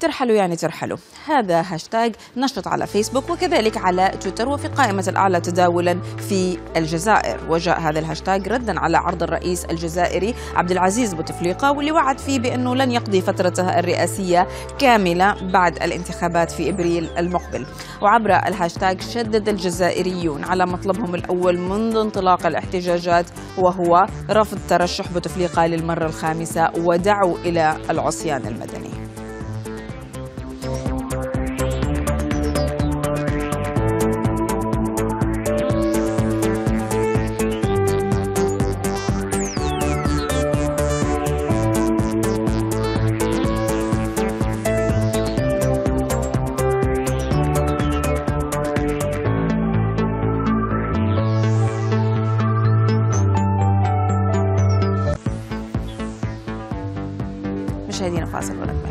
ترحلوا يعني ترحلوا، هذا هاشتاج نشط على فيسبوك وكذلك على تويتر وفي قائمة الأعلى تداولا في الجزائر. وجاء هذا الهاشتاج ردا على عرض الرئيس الجزائري عبد العزيز بوتفليقة واللي وعد فيه بأنه لن يقضي فترته الرئاسية كاملة بعد الانتخابات في إبريل المقبل. وعبر الهاشتاج شدد الجزائريون على مطلبهم الأول منذ انطلاق الاحتجاجات وهو رفض ترشح بوتفليقة للمرة الخامسة ودعوا إلى العصيان المدني. مشاهدينا فاصل.